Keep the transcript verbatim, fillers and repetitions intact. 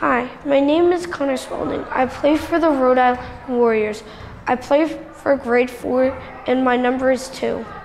Hi, my name is Connor Spaulding. I play for the Rhode Island Warriors. I play for grade four and my number is two.